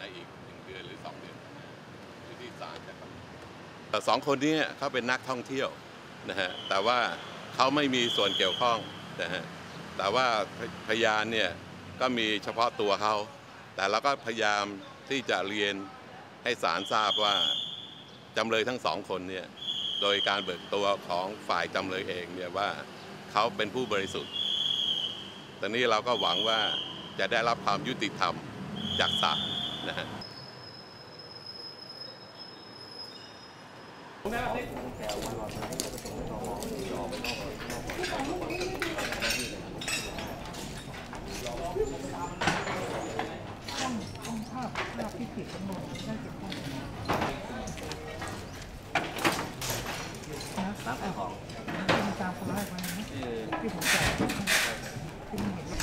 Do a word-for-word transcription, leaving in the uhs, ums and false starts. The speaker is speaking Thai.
อีกหนึ่งเดือนหรือสองเดือนอยู่ที่ศาลนะครับแต่สองคนนี้เขาเป็นนักท่องเที่ยวนะฮะแต่ว่าเขาไม่มีส่วนเกี่ยวข้องนะฮะแต่ว่าพยานเนี่ยก็มีเฉพาะตัวเขาแต่เราก็พยายามที่จะเรียนให้ศาลทราบว่าจำเลยทั้งสองคนเนี่ยโดยการเบิกตัวของฝ่ายจำเลยเองเนี่ยว่าเขาเป็นผู้บริสุทธิ์ตอนนี้เราก็หวังว่าจะได้รับความยุติธรรมจากศาลนะฮะต้องภาพภาพที่ผิดจำนวนได้เก็บข้อมูลนะครับไอ้ของเป็นตามคนแรกมานะที่ผมจ่ายที่ผมเห็น